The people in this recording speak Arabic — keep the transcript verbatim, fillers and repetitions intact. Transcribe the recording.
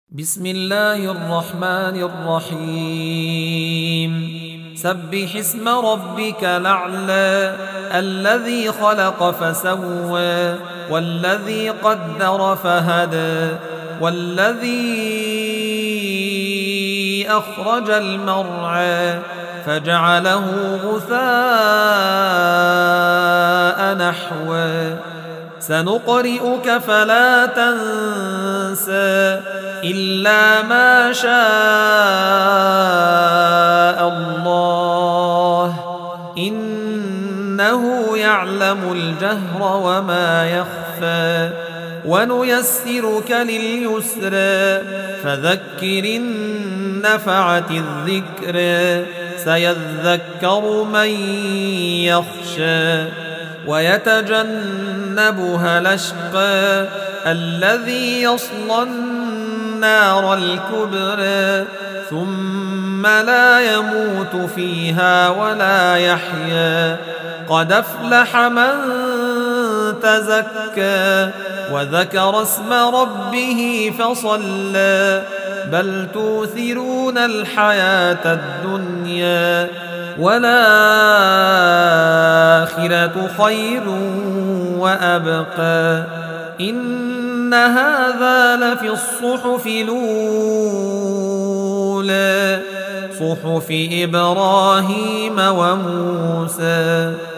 بسم الله الرحمن الرحيم سبح اسم ربك الأعلى الذي خلق فسوى والذي قدر فهدى والذي أخرج المرعى فجعله غثاء نحوا سنقرئك فلا تنسى إلا ما شاء الله إنه يعلم الجهر وما يخفى ونيسرك لليسرى فذكر إن نفعت الذكر سيذكر من يخشى ويتجنبها الأشقى الذي يصلى النار الكبرى ثم لا يموت فيها ولا يحيا قد أفلح من تزكى وذكر اسم ربه فصلى بل توثرون الحياة الدنيا والآخرة خير وأبقى إن هذا لفي الصحف الأولى صحف إبراهيم وموسى.